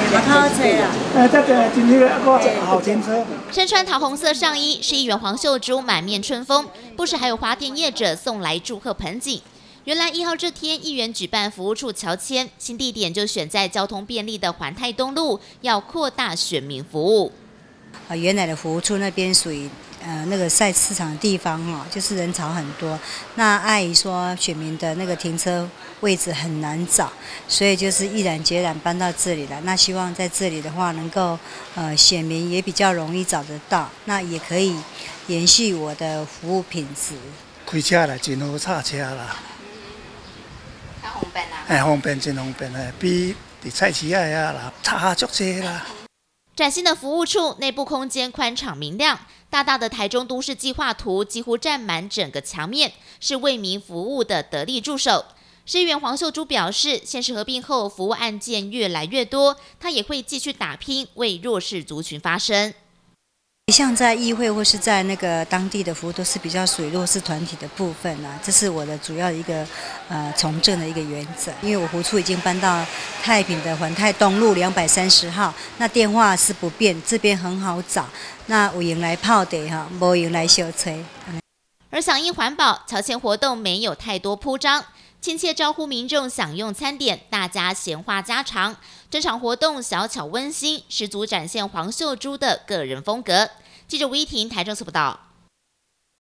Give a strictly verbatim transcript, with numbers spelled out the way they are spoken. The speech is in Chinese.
嘛较好找啦。 呃，这个今天个好停车。 身穿桃红色上衣，市议员黄秀珠满面春风，不时还有花店业者送来祝贺盆景。原来一号这天，议员举办服务处乔迁，新地点就选在交通便利的环泰东路，要扩大选民服务。 啊，原来的服务处那边属于呃那个菜市场的地方哈，就是人潮很多。那碍于说选民的那个停车位置很难找，所以就是毅然决然搬到这里来。那希望在这里的话，能够呃选民也比较容易找得到，那也可以延续我的服务品质。 开车来真好插车啦。 较方便啊！ 哎，方便真方便诶，比伫菜市仔遐啦，差足济啦。 崭新的服务处内部空间宽敞明亮，大大的台中都市计划图几乎占满整个墙面，是为民服务的得力助手。市议员黄秀珠表示，县市合并后服务案件越来越多，他也会继续打拼，为弱势族群发声。 像在议会或是在那个当地的服务，都是比较属于弱势团体的部分啊，这是我的主要的一个呃从政的一个原则。因为我服务处已经搬到太平的环泰东路两百三十号，那电话是不变，这边很好找。那有人来泡茶哈，无人来小吹。 而响应环保，乔迁活动没有太多铺张，亲切招呼民众享用餐点，大家闲话家常。这场活动小巧温馨，十足展现黄秀珠的个人风格。记者吴依婷台中市报道。